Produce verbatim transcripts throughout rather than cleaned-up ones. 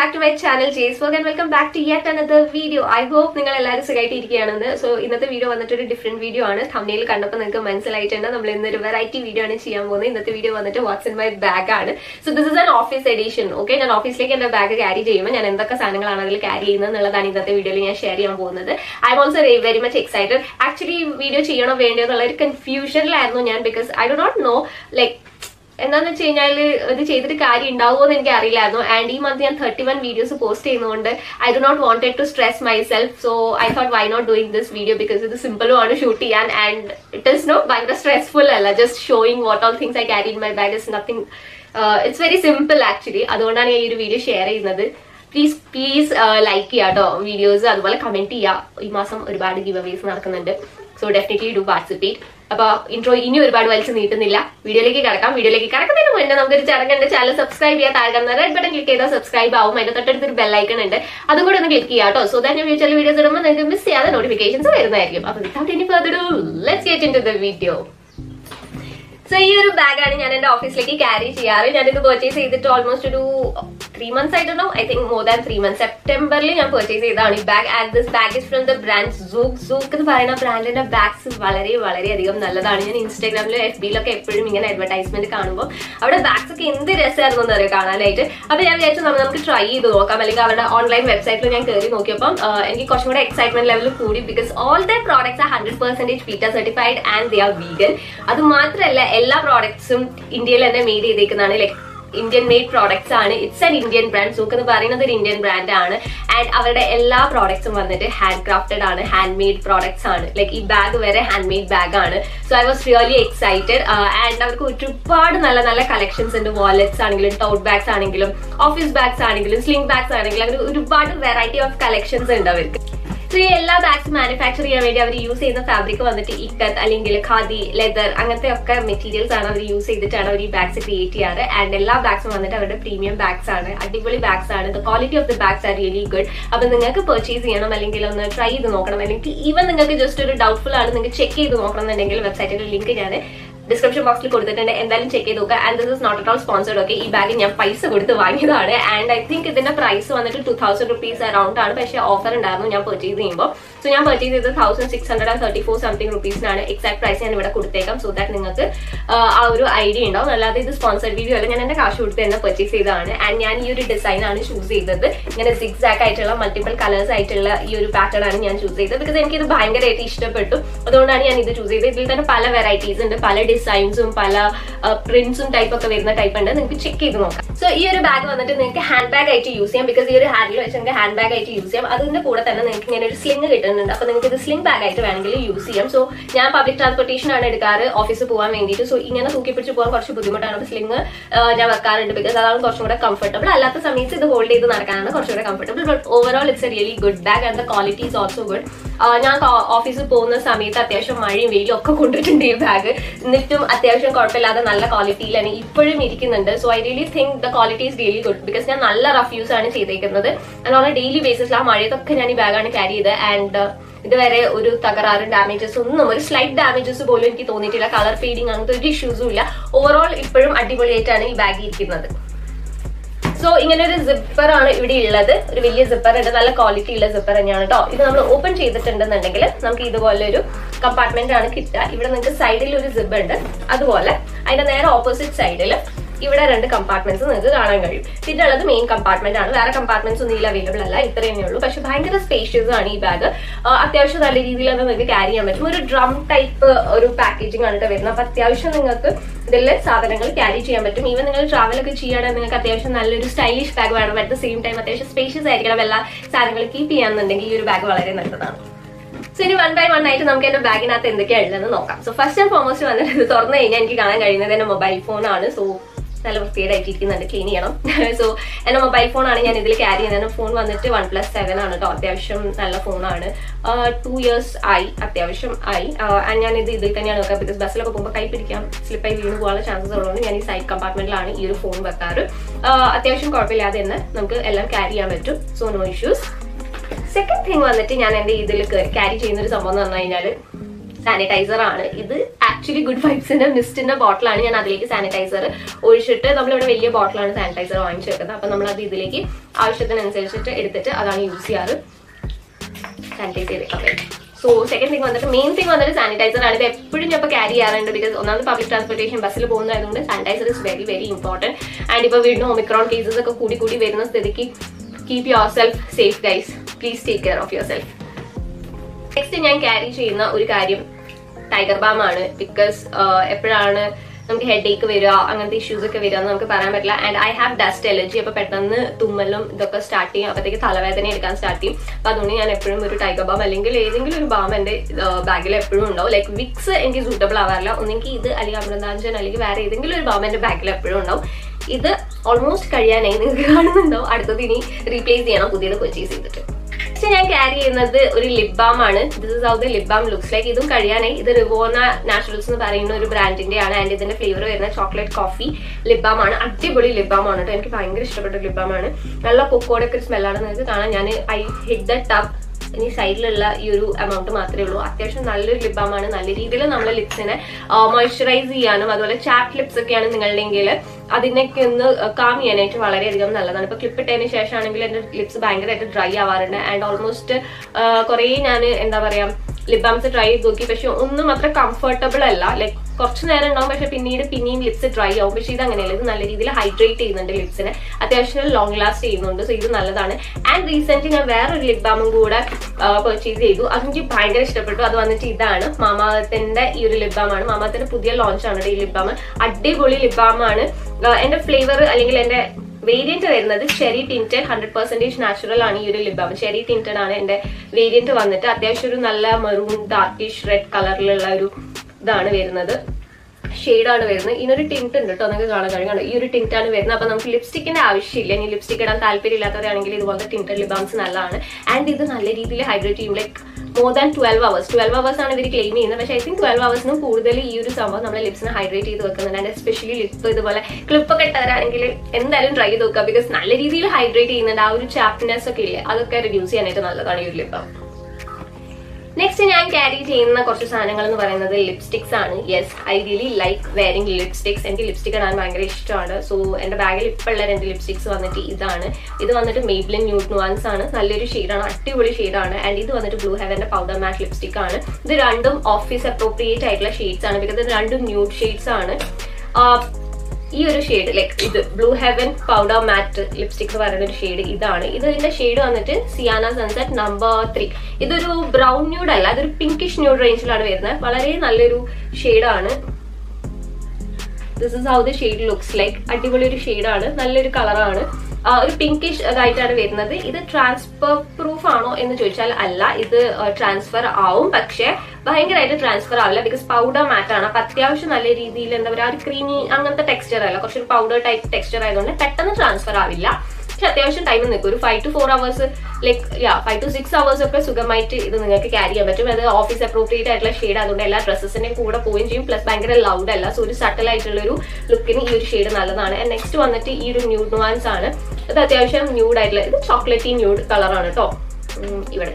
back to my channel Jay's Vlog and welcome back to yet another video. I hope നിങ്ങൾ എല്ലാവരും സുഖമായിട്ടിരിക്കുകയാണെന്ന്. So ഇന്നത്തെ video വന്നിട്ട് ഒരു different video ആണ്. Thumbnail കണ്ടപ്പോൾ നിങ്ങൾക്ക് മനസ്സിലായിട്ടുണ്ട് നമ്മൾ ഇന്നൊരു വെറൈറ്റി വീഡിയോ ആണ് ചെയ്യാൻ പോകുന്നത്. ഇന്നത്തെ വീഡിയോ വന്നിട്ട് വാട്ട്സ് ഇൻ മൈ ബാഗ് ആണ്. So this is an office edition. Okay, ഞാൻ ഓഫീസിലേക്ക് എന്റെ ബാഗ് ക്യാരി ചെയ്യുമ്പോൾ ഞാൻ എന്തൊക്കെ സാധനങ്ങളാണ് അതിൽ ക്യാരി ചെയ്യുന്നത് എന്നുള്ളതാണ് ഇന്നത്തെ വീഡിയോയിൽ ഞാൻ ഷെയർ ചെയ്യാൻ പോകുന്നത്. I am also very much excited. Actually video ചെയ്യണോ വേണ്ടയോ എന്നുള്ള ഒരു കൺഫ്യൂഷനിലായിരുന്നു ഞാൻ. Because I do not know like എന്താണെന്ന് വെച്ച് കഴിഞ്ഞാൽ ഇത് ചെയ്തിട്ട് കാര്യം ഉണ്ടാവുമോ എന്ന് എനിക്ക് അറിയില്ലായിരുന്നു. ആൻഡ് ഈ മന്ത് ഞാൻ തേർട്ടി വൺ വീഡിയോസ് പോസ്റ്റ് ചെയ്യുന്നതുകൊണ്ട് I do not wanted to stress myself. So I thought why not doing this video because ഇത് സിമ്പിളും ആണ് ഷൂട്ട് ചെയ്യാൻ. ആൻഡ് ഇറ്റ് ഈസ് നോട്ട് ഭയങ്കര സ്ട്രെസ്ഫുൾ അല്ല. Just showing what all things I carry in my bag is nothing. It's very simple actually. അതുകൊണ്ടാണ് ഞാൻ ഈ ഒരു വീഡിയോ ഷെയർ ചെയ്യുന്നത്. പ്ലീസ് പ്ലീസ് ലൈക്ക് ചെയ്യുക കേട്ടോ വീഡിയോസ്, അതുപോലെ കമന്റ് ചെയ്യുക. ഈ മാസം ഒരുപാട് ഗിവ് അവേസ് നടക്കുന്നുണ്ട്. So definitely do participate. അപ്പൊ ഇൻട്രോ ഇനി ഒരുപാട് വലിച്ചു നീട്ടുന്നില്ല, വീഡിയോയിലേക്ക് കിടക്കാം. വീഡിയോയിലേക്ക് കിടക്കുന്നതിന് മുന്നേ നമുക്കൊരു ചടങ്ങുണ്ട്. ചാനൽ സബ്സ്ക്രൈബ് ചെയ്യാൻ താഴെ റെഡ് ബട്ടൺ ക്ലിക്ക് ചെയ്താൽ സബ്സ്ക്രൈബ് ആവും. അതിന്റെ തൊട്ടടുത്തൊരു ബെല്ലൈക്കൺ ഉണ്ട്, അതും കൂടെ ഒന്ന് ക്ലിക്ക് ചെയ്യാം കേട്ടോ. സോ ദാറ്റ് ഞാൻ ഫ്യൂച്ചറിൽ വീഡിയോസ് ഇടുമ്പോൾ നിങ്ങൾക്ക് മിസ് ചെയ്യാതെ നോട്ടിഫിക്കേഷൻസ് വരുന്നതായിരിക്കും. അപ്പൊ without any further ado, let's get into the video. So ഈ ഒരു ബാഗാണ് ഞാൻ എന്റെ ഓഫീസിലേക്ക് ക്യാരി ചെയ്യാറ്. ഞാനിത് പർച്ചേസ് ചെയ്തിട്ട് ഓൾമോസ്റ്റ് ഒരു ത്രീ മന്ത്സ് ആയിട്ടുണ്ടാവും. I think more than three months. സെപ്റ്റംബറിൽ ഞാൻ പർച്ചേസ് ചെയ്തതാണ് ഈ bag. And this bag is from the brand Zouk. Zouk എന്ന് പറയുന്ന ബ്രാൻഡിന്റെ ബാഗ്സ് വളരെ വളരെ അധികം നല്ലതാണ്. ഞാൻ ഇൻസ്റ്റാഗ്രാമിലും എഫ് ബിയിലൊക്കെ എപ്പോഴും ഇങ്ങനെ അഡ്വർടൈസ്മെന്റ് കാണുമ്പോൾ അവിടെ ബാഗ്സ് ഒക്കെ എന്ത് രസമായിരുന്നു എന്നറിയാം കാണാനായിട്ട്. അപ്പൊ ഞാൻ വിചാരിച്ചു നമ്മൾ നമുക്ക് ട്രൈ ചെയ്ത് നോക്കാം. അല്ലെങ്കിൽ അവരുടെ ഓൺലൈൻ വെബ്സൈറ്റിൽ ഞാൻ കയറി നോക്കിയപ്പോൾ എനിക്ക് കുറച്ചും കൂടെ എക്സൈറ്റ്മെന്റ് ലെവൽ കൂടി. Because all the products are hundred percentage PETA certified and they are vegan. അത് മാത്രമല്ല എല്ലാ പ്രോഡക്ട്സും ഇന്ത്യയിൽ തന്നെ മെയ്ഡ് ചെയ്തേക്കുന്നതാണ്. ലൈക് ഇന്ത്യൻ മെയ്ഡ് പ്രോഡക്ട്സ് ആണ്. It's an Indian brand. Zouk എന്ന് പറയുന്നത് ഒരു ഇന്ത്യൻ ബ്രാൻഡ് ആണ്. ആൻഡ് അവരുടെ എല്ലാ പ്രോഡക്ട്സും വന്നിട്ട് ഹാൻഡ് ക്രാഫ്റ്റഡ് ആണ്, ഹാൻഡ് മെയ്ഡ് പ്രോഡക്ട്സ് ആണ്. ലൈക്ക് ഈ ബാഗ് വരെ ഹാൻഡ് മെയ്ഡ് ബാഗ് ആണ്. So I was really excited. And അവർക്ക് ഒരുപാട് നല്ല നല്ല കളക്ഷൻസ് ഉണ്ട്. വാലറ്റ്സ് ആണെങ്കിലും ടൗട്ട് ബാഗ്സ് ആണെങ്കിലും ഓഫീസ് ബാഗ്സ് ആണെങ്കിലും സ്ലിംഗ് ബാഗ്സ് ആണെങ്കിലും അങ്ങനെ ഒരുപാട് വെറൈറ്റി ഓഫ് കളക്ഷൻസ് ഉണ്ട് അവർക്ക്. സോ ഈ എല്ലാ ബാഗ്സ് മാനുഫാക്ചർ ചെയ്യാൻ വേണ്ടി അവർ യൂസ് ചെയ്യുന്ന ഫാബ്രിക് വന്നിട്ട് ഇക്കത്ത് അല്ലെങ്കിൽ ഖാദി, ലെതർ അങ്ങനത്തെ ഒക്കെ മെറ്റീരിയൽസ് ആണ് അവർ യൂസ് ചെയ്തിട്ടാണ് അവർ ഈ ബാഗ്സ് ക്രിയേറ്റ് ചെയ്യാറ്. ആൻഡ് എല്ലാ ബാഗ്സും വന്നിട്ട് അവരുടെ പ്രീമിയം ബാഗ്സ് ആണ്, അടിപൊളി ബാഗ്സ് ആണ്. The quality of the bags are really good. അപ്പൊ നിങ്ങൾക്ക് പർച്ചേസ് ചെയ്യണം അല്ലെങ്കിൽ ഒന്ന് ട്രൈ ചെയ്ത് നോക്കണം, അല്ലെങ്കിൽ ഈവൻ നിങ്ങൾക്ക് ജസ്റ്റ് ഒരു ഡൗട്ട്ഫുൾ ആണ് നിങ്ങൾക്ക് ചെക്ക് ചെയ്ത് നോക്കണം എന്നുണ്ടെങ്കിൽ വെബ്സൈറ്റിന്റെ ലിങ്ക് ഞാൻ ഡിസ്ക്രിപ്ഷൻ ബോക്സിൽ കൊടുത്തിട്ടുണ്ട്. എന്തായാലും ചെക്ക് ചെയ്ത് നോക്കുക. And this is not at all sponsored. Okay, ഈ ബാഗ് ഞാൻ പൈസ കൊടുത്ത് വാങ്ങിയതാണ്. ആൻഡ് ഐ തിങ്ക് ഇതിന്റെ പ്രൈസ് വന്നിട്ട് ടു തൗസൻഡ് റുപ്പീസ് അറൌണ്ട് ആണ്. പക്ഷേ ഓഫർ ഉണ്ടായിരുന്നു ഞാൻ പർച്ചേസ് ചെയ്യുമ്പോൾ. സോ ഞാൻ പർച്ചേസ് ചെയ്തത് thousand six hundred and thirty four something റുപ്പീസിനാണ്. എക്സാക്ട് പ്രൈസ് ഞാൻ ഇവിടെ കൊടുത്തേക്കാം. സോ ദാറ്റ് നിങ്ങൾക്ക് ആ ഒരു ഐഡിയ ഉണ്ടാവും. അല്ലാതെ ഇത് സ്പോൺസർഡ് വീഡിയോ അല്ല, ഞാൻ എന്റെ കാശ് കൊടുത്ത് തന്നെ പർച്ചേസ് ചെയ്തതാണ്. ആൻഡ് ഞാൻ ഈ ഒരു ഡിസൈൻ ആണ് ചൂസ് ചെയ്തത്. ഇങ്ങനെ സിക്സാക്ക് ആയിട്ടുള്ള മൾട്ടിപ്പിൾ കളേഴ്സ് ആയിട്ടുള്ള ഈ ഒരു പാറ്റേൺ ആണ് ഞാൻ ചൂസ് ചെയ്തത്. ബിക്കോസ് എനിക്കിത് ഭയങ്കരമായിട്ട് ഇഷ്ടപ്പെട്ടു. അതുകൊണ്ടാണ് ഞാൻ ഇത് ചൂസ് ചെയ്തത്. ഇതിൽ തന്നെ പല വെറൈറ്റീസ് ഉണ്ട്, പല ഡിസൈൻസും പല പ്രിന്റ്സും ടൈപ്പ് ഒക്കെ വരുന്ന ടൈപ്പ് ഉണ്ട്. നിങ്ങൾക്ക് ചെക്ക് ചെയ്ത് നോക്കാം. സോ ഈ ഒരു ബാഗ് വന്നിട്ട് നിങ്ങൾക്ക് ഹാൻഡ് ബാഗ് ആയിട്ട് യൂസ് ചെയ്യാം. ബിക്കോസ് ഈ ഒരു ഹാൻഡിൽ വെച്ച് നിങ്ങൾക്ക് ഹാൻഡ് ബാഗ് ആയിട്ട് യൂസ് ചെയ്യാം. അതിന്റെ കൂടെ തന്നെ നിങ്ങൾക്ക് ഇങ്ങനെ ഒരു സ്ലിംഗ് കിട്ടുന്നുണ്ട്. അപ്പൊ നിങ്ങൾക്ക് ഇത് സ്ലിംഗ് ബാഗ് ആയിട്ട് വേണമെങ്കിൽ യൂസ് ചെയ്യാം. സോ ഞാൻ പബ്ലിക് ട്രാൻസ്പോർട്ടേഷൻ ആണ് എടുക്കാറ് ഓഫീസിൽ പോകാൻ വേണ്ടിയിട്ട്. സോ ഇങ്ങനെ തൂക്കി പിടിച്ച് പോകാൻ കുറച്ച് ബുദ്ധിമുട്ടാണ്. അപ്പൊ സ്ലിംഗ് ഞാൻ വെക്കാറുണ്ട് ബിക്കോസ് അതാണ് കുറച്ചും കൂടെ കംഫർട്ടബിൾ. അല്ലാത്ത സമയത്ത് ഇത് ഹോൾഡ് ചെയ്ത് നടക്കാനാണ് കുറച്ചുകൂടെ comfortable. But overall it's a really good bag and the quality is also good. ഞാൻ ഓഫീസിൽ പോകുന്ന സമയത്ത് അത്യാവശ്യം മഴയും വെയിലും ഒക്കെ കൊണ്ടിട്ടുണ്ട് ഈ ബാഗ്. എന്നിട്ടും അത്യാവശ്യം കുഴപ്പമില്ലാതെ നല്ല ക്വാളിറ്റിയിലാണ് ഇപ്പോഴും ഇരിക്കുന്നുണ്ട്. So I really think the quality is really good. Because ഞാൻ നല്ല റഫ് യൂസ് ആണ് ചെയ്തേക്കുന്നത്. ആൻഡ് ഓൺ എ ഡെയിലി ബേസിസിൽ ആ മഴയത്തൊക്കെ ഞാൻ ഈ ബാഗാണ് ക്യാരി ചെയ്തത്. ആൻഡ് ഇതുവരെ ഒരു തകരാറും ഡാമേജസ് ഒന്നും, ഒരു സ്ലൈറ്റ് ഡാമേജസ് പോലും എനിക്ക് തോന്നിയിട്ടില്ല. കളർ ഫീഡിങ് അങ്ങനത്തെ ഒരു ഇഷ്യൂസും ഇല്ല. ഓവറോൾ ഇപ്പോഴും അടിപൊളിയായിട്ടാണ് ഈ ബാഗ് ഇരിക്കുന്നത്. സോ ഇങ്ങനെ ഒരു സിപ്പർ ആണ് ഇവിടെ ഉള്ളത്. ഒരു വലിയ സിപ്പർ ഉണ്ട്, നല്ല ക്വാളിറ്റി ഉള്ള സിപ്പർ തന്നെയാണ് കേട്ടോ. ഇത് നമ്മൾ ഓപ്പൺ ചെയ്തിട്ടുണ്ടെന്നുണ്ടെങ്കിൽ നമുക്ക് ഇതുപോലെ ഒരു കമ്പാർട്ട്മെന്റ് ആണ് കിട്ടുക. ഇവിടെ നിങ്ങൾക്ക് സൈഡിൽ ഒരു സിബ് ഉണ്ട്. അതുപോലെ അതിന്റെ നേരെ ഓപ്പോസിറ്റ് സൈഡിൽ ഇവിടെ രണ്ട് കമ്പാർട്ട്മെന്റ്സ് നിങ്ങൾക്ക് കാണാൻ കഴിയും. പിന്നെ ഉള്ളത് മെയിൻ കമ്പാർട്ട്മെന്റ് ആണ്. വേറെ കമ്പാർട്ട്മെന്റ്സ് ഒന്നും ഇതിൽ അവൈലബിൾ അല്ല. ഇത്ര തന്നെ ഉള്ളൂ. പക്ഷെ ഭയങ്കര സ്പേഷ്യസ് ആണ് ഈ ബാഗ്. അത്യാവശ്യം നല്ല രീതിയിൽ അത് നിങ്ങൾക്ക് ക്യാരി ചെയ്യാൻ പറ്റും. ഒരു ഡ്രം ടൈപ്പ് ഒരു പാക്കേജിംഗ് ആണ് വരുന്നത്. അപ്പൊ അത്യാവശ്യം നിങ്ങൾക്ക് ഇതിൽ സാധനങ്ങൾ ക്യാരി ചെയ്യാൻ പറ്റും. ഈവൻ നിങ്ങൾ ട്രാവൽ ഒക്കെ ചെയ്യുകയാണെങ്കിൽ നിങ്ങൾക്ക് അത്യാവശ്യം നല്ലൊരു സ്റ്റൈലിഷ് ബാഗ് വേണം. അറ്റ് ദ സെയിം ടൈം അത്യാവശ്യം സ്പേഷ്യസ് ആയിരിക്കണം. എല്ലാ സാധനങ്ങളും കീപ്പ് ചെയ്യാന്നുണ്ടെങ്കിൽ ഈ ഒരു ബാഗ് വളരെ നല്ലതാണ്. സോ ഇനി വൺ ബൈ വൺ ആയിട്ട് നമുക്ക് എന്റെ ബാഗിനകത്ത് എന്തൊക്കെയാണ് ഉള്ളതെന്ന് നോക്കാം. സോ ഫസ്റ്റ് ആൻഡ് ഫോർമോസ്റ്റ് വന്നിട്ട് ഇത് തുറന്നു കഴിഞ്ഞാൽ എനിക്ക് കാണാൻ കഴിയുന്നത് എന്റെ മൊബൈൽ ഫോൺ ആണ്. സോ നല്ല വൃത്തിയായിട്ട് ഇരിക്കുന്നുണ്ട്, ക്ലീൻ ചെയ്യണം. സോ എന്റെ മൊബൈൽ ഫോൺ ആണ് ഞാൻ ഇതിൽ ക്യാരി ചെയ്യുന്നത്. ഫോൺ വന്നിട്ട് വൺ പ്ലസ് സെവൻ ആണ് കേട്ടോ. അത്യാവശ്യം നല്ല ഫോണാണ്. ടു ഇയേഴ്സ് ആയി, അത്യാവശ്യം ആയി. ഞാൻ ഇത് ഇതിൽ തന്നെയാണ് വെക്കുക. ബിക്കോസ് ബസ്സിലൊക്കെ പോകുമ്പോൾ കൈ പിടിക്കാം, സ്ലിപ്പായി വീണ് പോകാനുള്ള ചാൻസസ് ഉള്ളതുകൊണ്ട് ഞാൻ ഈ സൈഡ് കമ്പാർട്ട്മെന്റിലാണ് ഈ ഒരു ഫോൺ വെക്കാറ്. അത്യാവശ്യം കുഴപ്പമില്ലാതെ തന്നെ നമുക്ക് എല്ലാം ക്യാരി ചെയ്യാൻ പറ്റും. So no issues. Second thing വന്നിട്ട് ഞാൻ എന്റെ ഇതിൽ ക്യാരി ചെയ്യുന്ന ഒരു സംഭവം എന്ന് പറഞ്ഞു കഴിഞ്ഞാൽ സാനിറ്റൈസർ ആണ്. ഇത് ആക്ച്വലി ഗുഡ് വൈബ്സിന്റെ മിസ്റ്റിന്റെ ബോട്ടിലാണ്. ഞാൻ അതിലേക്ക് സാനിറ്റൈസർ ഒഴിച്ചിട്ട്, നമ്മളിവിടെ വലിയ ബോട്ടിലാണ് സാനിറ്റൈസർ വാങ്ങിച്ചു വെക്കുന്നത്. അപ്പൊ നമ്മളത് ഇതിലേക്ക് ആവശ്യത്തിനനുസരിച്ചിട്ട് എടുത്തിട്ട് അതാണ് യൂസ് ചെയ്യാറ്, സാനിറ്റൈസ് ചെയ്തേക്കാൻ വേണ്ടി. സോ സെക്കൻഡ് തിങ് വന്നിട്ട് മെയിൻ തിങ് വന്നിട്ട് സാനിറ്റൈസർ ആണ്. ഇത് എപ്പോഴും ഞാൻ ഇപ്പോൾ ക്യാരി ചെയ്യാറുണ്ട്. ബിക്കോസ് ഒന്നാമത് പബ്ലിക് ട്രാൻസ്പോർട്ടേഷൻ ബസ്സിൽ പോകുന്നതായതുകൊണ്ട് sanitiser is very very important. And ഇപ്പോൾ വീണ്ടും ഒമിക്രോൺ കേസസ് ഒക്കെ കൂടി കൂടി വരുന്ന സ്ഥിതിക്ക് keep yourself safe guys. Please take care of yourself. Next ഞാൻ ക്യാരി ചെയ്യുന്ന ഒരു കാര്യം ടൈഗർ ബാം ആണ്. ബിക്കോസ് എപ്പോഴാണ് നമുക്ക് ഹെഡ് ഏക്ക് വരിക, അങ്ങനത്തെ ഇഷ്യൂസ് ഒക്കെ വരിക എന്ന് നമുക്ക് പറയാൻ പറ്റില്ല. And I have dust allergy. അപ്പൊ പെട്ടെന്ന് തുമ്മലും ഇതൊക്കെ സ്റ്റാർട്ട് ചെയ്യും, അപ്പോഴത്തേക്ക് തലവേദന എടുക്കാൻ സ്റ്റാർട്ട് ചെയ്യും. അപ്പൊ അതുകൊണ്ട് ഞാൻ എപ്പോഴും ഒരു ടൈഗർ ബാം അല്ലെങ്കിൽ ഏതെങ്കിലും ഒരു ബാം എന്റെ ബാഗിൽ എപ്പോഴും ഉണ്ടാവും. ലൈക്ക് വിക്സ് എനിക്ക് സൂട്ടബിൾ ആവാറില്ല. ഒന്നെങ്കിൽ ഇത് അല്ലെങ്കിൽ അമൃതാഞ്ജൻ അല്ലെങ്കിൽ വേറെ ഏതെങ്കിലും ഒരു ബാം എന്റെ ബാഗിൽ എപ്പോഴും ഉണ്ടാവും. ഇത് ഓൾമോസ്റ്റ് കഴിയാനായി, നിങ്ങൾക്ക് കാണുന്നുണ്ടാവും. അടുത്തത് ഇനി റീപ്ലേസ് ചെയ്യണം പുതിയത് പർച്ചേസ് ചെയ്തിട്ട്. ഞാൻ ക്യാരി ചെയ്യുന്നത് ഒരു ലിപ് ബാം ആണ്. This is how the lip balm looks like. ഇതും കഴിയാനായി. ഇത് റിവോന നാച്ചുറൽസ് എന്ന് പറയുന്ന ഒരു ബ്രാൻഡിന്റെ ആണ്. ആൻഡ് ഇതിന്റെ ഫ്ലേവർ വരുന്ന ചോക്ലേറ്റ് കോഫി ലിപ് ബാം ആണ്. അടിപൊളി ലിപ് ബാം ആണ് കേട്ടോ. എനിക്ക് ഭയങ്കര ഇഷ്ടപ്പെട്ട ലിപ് ബാം ആണ്. നല്ല കൊക്കോടൊക്കെ സ്മെല്ലാണ് നിങ്ങൾക്ക് കാണാൻ. ഞാൻ ഐ ഹിറ്റ് ദ ടബ്. ഇനി സൈഡിലുള്ള ഈ ഒരു എമൗണ്ട് മാത്രമേ ഉള്ളൂ. അത്യാവശ്യം നല്ലൊരു ലിപ് ബാം ആണ്. നല്ല രീതിയിൽ നമ്മളെ ലിപ്സിനെ മോയ്സ്ചറൈസ് ചെയ്യാനും അതുപോലെ ചാപ്പ് ലിപ്സ് ഒക്കെയാണ് നിങ്ങളുടെങ്കിൽ അതിനൊക്കെ ഒന്ന് കാം ചെയ്യാനായിട്ട് വളരെയധികം നല്ലതാണ്. ഇപ്പൊ ക്ലിപ്പ് ഇട്ടതിന് ശേഷമാണെങ്കിൽ എന്റെ ലിപ്സ് ഭയങ്കരമായിട്ട് ഡ്രൈ ആവാറുണ്ട്. ആൻഡ് ഓൾമോസ്റ്റ് കുറെ ഞാൻ എന്താ പറയാ ലിപ് ബാംസ് ട്രൈ ചെയ്ത് നോക്കി. പക്ഷെ ഒന്നും അത്ര കംഫർട്ടബിൾ അല്ല. ലൈക്ക് കുറച്ച് നേരം ഉണ്ടാവും, പക്ഷെ പിന്നീട് പിന്നെയും ലിപ്സ് ഡ്രൈ ആവും. പക്ഷെ ഇത് അങ്ങനെയല്ല. ഇത് നല്ല രീതിയിൽ ഹൈഡ്രേറ്റ് ചെയ്യുന്നുണ്ട് ലിപ്സിനെ, അത്യാവശ്യം ലോങ് ലാസ്റ്റ് ചെയ്യുന്നുണ്ട്. സോ ഇത് നല്ലതാണ്. ആൻഡ് റീസെന്റ് ഞാൻ വേറൊരു ലിപ് ബാമും കൂടെ പർച്ചേസ് ചെയ്തു. അതെനിക്ക് ഭയങ്കര ഇഷ്ടപ്പെട്ടു. അത് വന്നിട്ട് ഇതാണ് മാമാഅർത്തിന്റെ ഈ ഒരു ലിപ് ബാം ആണ്. മാമാഅർത്തിന്റെ പുതിയ ലോഞ്ച് ആണ് ഈ ലിപ് ബാം. അടിപൊളി ലിപ് ബാം ആണ്. എന്റെ ഫ്ലേവർ അല്ലെങ്കിൽ എന്റെ വേരിയന്റ് വരുന്നത് cherry tinted, hundred percentage natural ആണ് ഈ ഒരു ലിപ് ബാം. ചെറി ടിന്റഡ് ആണ് എന്റെ വേരിയന്റ് വന്നിട്ട്. അത്യാവശ്യം ഒരു നല്ല മെറൂൺ ഡാർക്കിഷ് റെഡ് കളറിലുള്ള ഒരു ഇതാണ് വരുന്നത്, ഷെയ്ഡാണ് വരുന്നത്. ഇതിനൊരു ടിന്റ് ഉണ്ട് കേട്ടോ, നിങ്ങൾക്ക് കാണാൻ കഴിയും. ഈ ഒരു ടിന്റ് ആണ് വരുന്നത്. അപ്പൊ നമുക്ക് ലിപ്സ്റ്റിക്കിന്റെ ആവശ്യമില്ല. ഇനി ലിപ്സ്റ്റിക് ഇടാൻ താല്പര്യം ഇല്ലാത്തവരാണെങ്കിൽ ഇതുപോലത്തെ ടിന്റഡ് ലിപ് ബാംസ് നല്ലതാണ്. ആൻഡ് ഇത് നല്ല രീതിയിൽ ഹൈഡ്രേറ്റ് ചെയ്യും. Like more than twelve hours twelve hours ആണ് ഇവർ ക്ലെയിം ചെയ്യുന്നത്. പക്ഷേ ഐ തിങ്ക് ട്വൽവ് അവേഴ്സിനും കൂടുതൽ ഈ ഒരു സംഭവം നമ്മുടെ ലിപ്സിനെ ഹൈഡ്രേറ്റ് ചെയ്ത് വെക്കുന്നുണ്ട്. ആൻഡ് എസ്പെഷ്യലി ലിപ്പ് ഇതുപോലെ ക്ലിപ്പൊക്കെ ഇട്ടവരാണെങ്കിൽ എന്തായാലും ട്രൈ ചെയ്ത് നോക്കുക. ബിക്കോസ് നല്ല രീതിയിൽ ഹൈഡ്രേറ്റ് ചെയ്യുന്നുണ്ട്. ആ ഒരു ചാപ്നെസ് ഒക്കെ ഇല്ലേ, അതൊക്കെ റിഡ്യൂസ് ചെയ്യാനായിട്ട് നല്ലതാണ് ഈ ഒരു ലിപ് ബാം. നെക്സ്റ്റ് ഞാൻ ക്യാരി ചെയ്യുന്ന കുറച്ച് സാധനങ്ങൾ എന്ന് പറയുന്നത് ലിപ്സ്റ്റിക്സ് ആണ്. Yes, I really like wearing lipsticks. എനിക്ക് ലിപ്സ്റ്റിക് ഇടാൻ ഭയങ്കര ഇഷ്ടമാണ്. സോ എന്റെ ബാഗിൽ ഇപ്പോൾ ഉള്ള രണ്ട് ലിപ്സ്റ്റിക്സ് വന്നിട്ട് ഇതാണ്. ഇത് വന്നിട്ട് മെയ്ബ്ലിൻ ന്യൂഡ് നുവാൻസ് ആണ്. നല്ലൊരു ഷെയ്ഡാണ്, അടിപൊളി ഷെയ്ഡാണ്. ആൻഡ് ഇത് വന്നിട്ട് ബ്ലൂ ഹെവന്റെ പൗഡർ മാറ്റ് ലിപ്സ്റ്റിക് ആണ്. ഇത് രണ്ടും ഓഫീസ് അപ്രോപ്രിയേറ്റ് ആയിട്ടുള്ള ഷെയ്ഡ്സ് ആണ്. ബിക്കോസ് ഇത് രണ്ടും ന്യൂഡ് ഷെയ്ഡ്സ് ആണ്. ഈ ഒരു ഷെയ്ഡ് ലൈക്ക് ഇത് Blue Heaven powder matte lipstick എന്ന് പറയുന്ന ഒരു ഷെയ്ഡ് ഇതാണ്. ഇതിന്റെ ഷെയ്ഡ് വന്നിട്ട് സിയാന സൺസെറ്റ് നമ്പർ ത്രീ. ഇതൊരു ബ്രൗൺ ന്യൂഡ് അല്ല, അതൊരു പിങ്കിഷ് ന്യൂഡ് റേഞ്ചിലാണ് വരുന്നത്. വളരെ നല്ലൊരു ഷെയ്ഡാണ്. This is how the shade looks like. അടിപൊളി ഒരു ഷെയ്ഡാണ്, നല്ലൊരു കളറാണ്. ഒരു പിങ്കിഷ് ഇതായിട്ടാണ് വരുന്നത്. ഇത് ട്രാൻസ്ഫർ പ്രൂഫ് ആണോ എന്ന് ചോദിച്ചാൽ അല്ല, ഇത് ട്രാൻസ്ഫർ ആവും. പക്ഷെ ഭയങ്കരമായിട്ട് ട്രാൻസ്ഫർ ആവില്ല. ബിക്കോസ് പൗഡർ മാറ്റ് ആണ്. അപ്പൊ അത്യാവശ്യം നല്ല രീതിയിൽ എന്താ പറയുക, ഒരു ക്രീമി അങ്ങനത്തെ ടെക്സ്ചർ അല്ല, കുറച്ചൊരു പൗഡർ ടൈപ്പ് ടെക്സ്ചർ ആയതുകൊണ്ട് പെട്ടെന്ന് ട്രാൻസ്ഫർ ആവില്ല. പക്ഷെ അത്യാവശ്യം ടൈം നിൽക്കും. ഒരു five to four hours like yeah five to six hours ഒക്കെ സുഖമായിട്ട് ഇത് നിങ്ങൾക്ക് ക്യാരി ചെയ്യാൻ പറ്റും. അത് ഓഫീസ് അപ്രോപ്രിയേറ്റ് ആയിട്ടുള്ള ഷെയ്ഡ് അതുകൊണ്ട് എല്ലാ ഡ്രസ്സസിന്റെയും കൂടെ പോവുകയും ചെയ്യും. പ്ലസ് ഭയങ്കര ലൗഡ് അല്ല. സോ ഒരു സട്ടൽ ആയിട്ടുള്ള ഒരു ലുക്കിന് ഈ ഒരു ഷെയ്ഡ് നല്ലതാണ്. നെക്സ്റ്റ് വന്നിട്ട് ഈ ഒരു ന്യൂഡ് നുവാൻസ് ആണ്. ഇത് അത്യാവശ്യം ന്യൂഡ് ആയിട്ടുള്ള, ഇത് ചോക്ലേറ്റി ന്യൂഡ് കളറാണ് കേട്ടോ. ഇവിടെ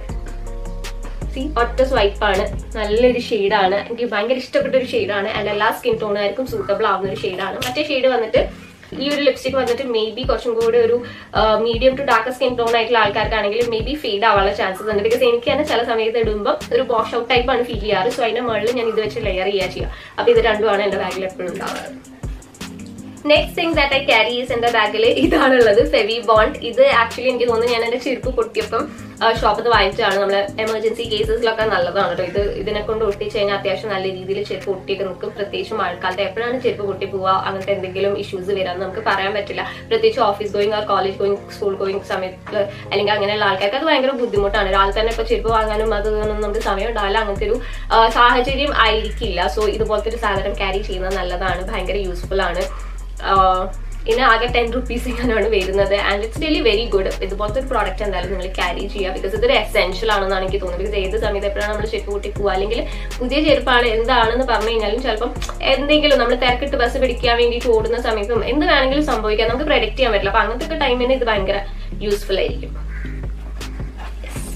സി ഒറ്റ സ്വൈപ്പാണ്. നല്ലൊരു ഷെയ്ഡാണ്. എനിക്ക് ഭയങ്കര ഇഷ്ടപ്പെട്ട ഒരു ഷെയ്ഡാണ്. ആൻഡ് എല്ലാ സ്കിൻ ടോണുകാർക്കും സൂട്ടബിൾ ആവുന്ന ഒരു ഷെയ്ഡാണ്. മറ്റേ ഷെയ്ഡ് വന്നിട്ട് ഈ ഒരു ലിപ്സ്റ്റിക് വന്നിട്ട് മേ ബി കുറച്ചും കൂടി ഒരു medium to dark skin tone ആയിട്ടുള്ള ആൾക്കാർക്കാണെങ്കിൽ മേ ബി ഫെയ്ഡ് ആവാനുള്ള ചാൻസസ് ഉണ്ട്. ബിക്കോസ് എനിക്ക് തന്നെ ചില സമയത്ത് ഇടുമ്പോൾ ഒരു വാഷ് ഔട്ട് ടൈപ്പ് ആണ് ഫീൽ ചെയ്യാറ്. സോ അതിന്റെ മുകളിൽ ഞാൻ ഇത് വെച്ച് ലെയർ ചെയ്യുക ചെയ്യുക. അപ്പൊ ഇത് രണ്ടുമാണ് എന്റെ ബാഗിൽ എപ്പോഴും ഉണ്ടാവാറ്. Next thing that I carry is എന്റെ ബാഗിൽ ഇതാണുള്ളത്, ഫെവി ബോണ്ട്. ഇത് ആക്ച്വലി എനിക്ക് തോന്നുന്നു ഞാൻ എന്റെ ചെരുപ്പ് പൊട്ടിയപ്പം ഷോപ്പിൽ നിന്ന് വാങ്ങിച്ചതാണ്. നമ്മള് എമർജൻസി കേസസിലൊക്കെ നല്ലതാണ് കേട്ടോ. ഇത് ഇതിനെ കൊണ്ട് ഒട്ടിച്ച് കഴിഞ്ഞാൽ അത്യാവശ്യം നല്ല രീതിയിൽ ചെരുപ്പ് പൊട്ടിയൊക്കെ നിൽക്കും. പ്രത്യേകിച്ച് മഴക്കാലത്ത് എപ്പോഴാണ് ചെരുപ്പ് പൊട്ടി പോവുക, അങ്ങനത്തെ എന്തെങ്കിലും ഇഷ്യൂസ് വരാമെന്ന് നമുക്ക് പറയാൻ പറ്റില്ല. പ്രത്യേകിച്ച് office going or college going school going സമയത്ത് അല്ലെങ്കിൽ അങ്ങനെയുള്ള ആൾക്കാർക്ക് അത് ഭയങ്കര ബുദ്ധിമുട്ടാണ്. രാവിലെ തന്നെ ഇപ്പൊ ചെരുപ്പ് വാങ്ങാനും അത് നമുക്ക് സമയം ഉണ്ടാവില്ല. അങ്ങനത്തെ ഒരു സാഹചര്യം ആയിരിക്കില്ല. സോ ഇതുപോലത്തെ ഒരു സാധനം ക്യാരി ചെയ്യുന്നത് നല്ലതാണ്, ഭയങ്കര യൂസ്ഫുൾ ആണ്. ഇതിന് ആകെ ടെൻ റുപ്പീസ് ഇങ്ങനെയാണ് വരുന്നത്. And it's really very good. ഇതുപോലത്തെ ഒരു പ്രോഡക്റ്റ് എന്തായാലും നിങ്ങൾ ക്യാരി ചെയ്യുക. ബിക്കോസ് ഇതൊരു എസെൻഷ്യൽ ആണെന്നാണ് എനിക്ക് തോന്നുന്നത്. ബിക്കോസ് ഏത് സമയത്ത് എപ്പോഴാണ് നമ്മൾ ചെരുപ്പ് കൂട്ടി പോവുക, അല്ലെങ്കിൽ പുതിയ ചെരുപ്പാണ് എന്താണെന്ന് പറഞ്ഞു കഴിഞ്ഞാലും ചിലപ്പം എന്തെങ്കിലും നമ്മൾ തിരക്കിട്ട് ബസ് പിടിക്കാൻ വേണ്ടിയിട്ട് ഓടുന്ന സമയത്തും എന്ത് വേണമെങ്കിലും സംഭവിക്കാം, നമുക്ക് പ്രെഡിക്റ്റ് ചെയ്യാൻ പറ്റില്ല. അപ്പൊ അങ്ങനത്തെ ഒക്കെ ടൈമിന് ഇത് ഭയങ്കര യൂസ്ഫുൾ ആയിരിക്കും.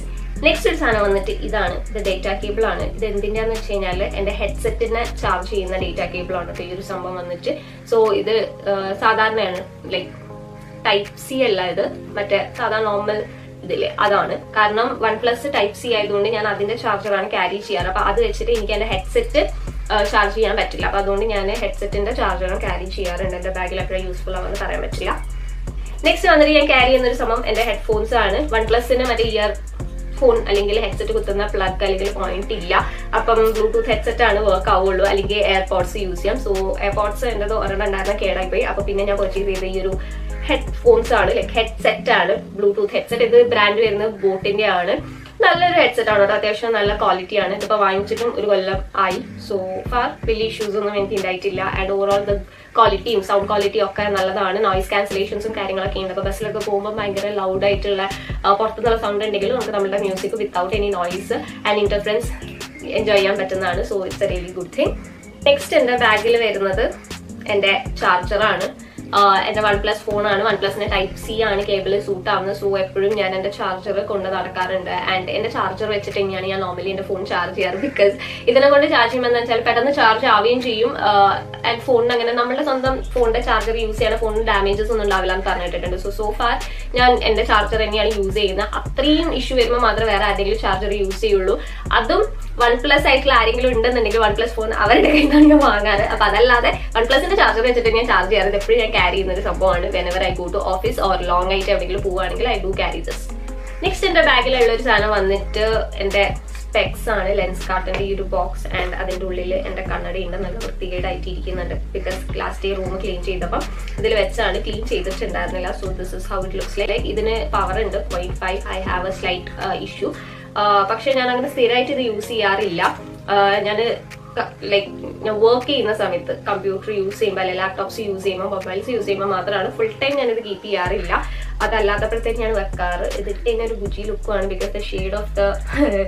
നെക്സ്റ്റ് ഒരു സാധനം വന്നിട്ട് ഇതാണ്. ഇത് ഡേറ്റ കേബിൾ ആണ്. ഇത് എന്തിനാന്ന് വെച്ച് കഴിഞ്ഞാൽ എന്റെ ഹെഡ്സെറ്റിനെ ചാർജ് ചെയ്യുന്ന ഡേറ്റ കേബിൾ ആണ് ഈ ഒരു സംഭവം വന്നിട്ട്. സോ ഇത് സാധാരണയാണ്, ലൈക്ക് ടൈപ്പ് സി അല്ല, ഇത് മറ്റേ സാധാരണ നോർമൽ ഇതില്ലേ അതാണ്. കാരണം വൺ പ്ലസ് ടൈപ്പ് സി ആയതുകൊണ്ട് ഞാൻ അതിന്റെ ചാർജറാണ് ക്യാരി ചെയ്യാറ്. അപ്പൊ അത് വെച്ചിട്ട് എനിക്ക് എന്റെ ഹെഡ്സെറ്റ് ചാർജ് ചെയ്യാൻ പറ്റില്ല. അപ്പൊ അതുകൊണ്ട് ഞാൻ ഹെഡ്സെറ്റിന്റെ ചാർജറും ക്യാരി ചെയ്യാറുണ്ട്. എന്റെ ബാഗിൽ എപ്പോഴും യൂസ്ഫുൾ ആണെന്ന് പറയാൻ പറ്റില്ല. നെക്സ്റ്റ് വന്നിട്ട് ഞാൻ ക്യാരി ചെയ്യുന്ന ഒരു സംഭവം എന്റെ ഹെഡ്ഫോൺസ് ആണ്. വൺ പ്ലസിന് മറ്റേ ഇയർ ഫോൺ അല്ലെങ്കിൽ ഹെഡ്സെറ്റ് കുത്തുന്ന പ്ലഗ് അല്ലെങ്കിൽ പോയിന്റ് ഇല്ല. അപ്പം ബ്ലൂടൂത്ത് ഹെഡ്സെറ്റ് ആണ് വർക്ക് ആവുള്ളൂ, അല്ലെങ്കിൽ എയർപോഡ്സ് യൂസ് ചെയ്യാം. സോ എയർപോഡ്സ് എന്റെ ഒരെണ്ണം ഉണ്ടായിരുന്ന കേടായി പോയി. അപ്പൊ പിന്നെ ഞാൻ പർച്ചേസ് ചെയ്ത ഈ ഒരു ഹെഡ്ഫോൺസ് ആണ്, ലൈക്ക് ഹെഡ്സെറ്റ് ആണ്, ബ്ലൂടൂത്ത് ഹെഡ്സെറ്റ്. ഇത് ബ്രാൻഡ് വരുന്നത് ബോട്ടിന്റെ ആണ്. നല്ലൊരു ഹെഡ്സെറ്റ് ആണ്, അത്യാവശ്യം നല്ല ക്വാളിറ്റി ആണ്. ഇതിപ്പോ വാങ്ങിച്ചിട്ടും ഒരു കൊല്ലം ആയി. സോ ഫാർ വലിയ ഇഷ്യൂസ് ഒന്നും എനിക്ക് ഉണ്ടായിട്ടില്ല. ആൻഡ് ഓവറോൾ ദ ക്വാളിറ്റിയും സൗണ്ട് ക്വാളിറ്റിയും ഒക്കെ നല്ലതാണ്. നോയിസ് ക്യാൻസലേഷൻസും കാര്യങ്ങളൊക്കെ ഉണ്ട്. അപ്പൊ ബസ്സിലൊക്കെ പോകുമ്പോൾ ഭയങ്കര ലൗഡ് ആയിട്ടുള്ള പുറത്തുനിന്നുള്ള സൗണ്ട് ഉണ്ടെങ്കിലും നമുക്ക് നമ്മുടെ music without any noise and interference enjoy ചെയ്യാൻ പറ്റുന്നതാണ്. So it's a really good thing. Next എന്റെ ബാഗിൽ വരുന്നത് എന്റെ ചാർജറാണ്. എന്റെ വൺ പ്ലസ് ഫോണാണ്. വൺ പ്ലസിന്റെ ടൈപ്പ് സി ആണ് കേബിള് സൂട്ട് ആവുന്നത്. സോ എപ്പോഴും ഞാൻ എന്റെ ചാർജർ കൊണ്ട് നടക്കാറുണ്ട്. ആൻഡ് എന്റെ ചാർജർ വെച്ചിട്ട് തന്നെയാണ് ഞാൻ നോർമലി എന്റെ ഫോൺ ചാർജ് ചെയ്യാറ്. ബിക്കോസ് ഇതിനെ കൊണ്ട് ചാർജ് ചെയ്യുമ്പോൾ എന്താ വെച്ചാൽ പെട്ടെന്ന് ചാർജ് ആവുകയും ചെയ്യും. ആൻഡ് ഫോണിന് അങ്ങനെ നമ്മുടെ സ്വന്തം ഫോണിന്റെ ചാർജർ യൂസ് ചെയ്യാൻ ഫോണിന് ഡാമേജസ് ഒന്നും ഉണ്ടാവില്ല എന്ന് പറഞ്ഞിട്ടുണ്ട്. സോ സോ ഫാർ ഞാൻ എന്റെ ചാർജർ തന്നെയാണ് യൂസ് ചെയ്യുന്നത്. അത്രയും ഇഷ്യൂ വരുമ്പോൾ മാത്രമേ വേറെ ആരെങ്കിലും ചാർജർ യൂസ് ചെയ്യുള്ളൂ. അതും വൺ പ്ലസ് ആയിട്ടുള്ള ആരെങ്കിലും ഉണ്ടെന്നുണ്ടെങ്കിൽ വൺ പ്ലസ് ഫോൺ അവരുടെ കയ്യിൽ നിന്നാണ് ഞാൻ വാങ്ങാറ്. അപ്പൊ അതല്ലാതെ വൺ പ്ലസിന്റെ ചാർജർ വെച്ചിട്ട് ഞാൻ ചാർജ് ചെയ്യാറ്. എപ്പോഴും ഞാൻ ക്യാരി ചെയ്യുന്ന ഒരു സംഭവമാണ്. Whenever I go to office or long ആയിട്ട് എവിടെയെങ്കിലും പോവുകയാണെങ്കിൽ I do carry this. Next എന്റെ ബാഗിലുള്ള ഒരു സാധനം വന്നിട്ട് എന്റെ സ്പെക്സ് ആണ്. ലെൻസ് കാർട്ടിന്റെ ഈ ഒരു ബോക്സ് ആൻഡ് അതിന്റെ ഉള്ളിൽ എന്റെ കണ്ണട ഉണ്ട്. നല്ല വൃത്തികേടായിട്ട് ഇരിക്കുന്നുണ്ട്. ബിക്കോസ് ലാസ്റ്റ് റൂം ക്ലീൻ ചെയ്തപ്പം ഇതിൽ വെച്ചാണ്, ക്ലീൻ ചെയ്തിട്ടുണ്ടായിരുന്നില്ല. So this is how it looks like. ഇതിന് പവർ ഉണ്ട് point five. I have a slight issue. പക്ഷെ ഞാൻ അങ്ങനെ സ്ഥിരമായിട്ട് ഇത് യൂസ് ചെയ്യാറില്ല. ഞാൻ ലൈക്ക് ഞാൻ വർക്ക് ചെയ്യുന്ന സമയത്ത് കമ്പ്യൂട്ടർ യൂസ് ചെയ്യുമ്പോൾ അല്ലെങ്കിൽ ലാപ്ടോപ്സ് യൂസ് ചെയ്യുമ്പോൾ മൊബൈൽസ് യൂസ് ചെയ്യുമ്പോൾ മാത്രമാണ്. ഫുൾ ടൈം ഞാനിത് കീപ്പ് ചെയ്യാറില്ല. അതല്ലാത്തപ്പോഴത്തേക്ക് ഞാൻ വെക്കാറ്. ഇതിട്ട് തന്നെ ഒരു ബുജി ലുക്കുമാണ്. Because the shade of the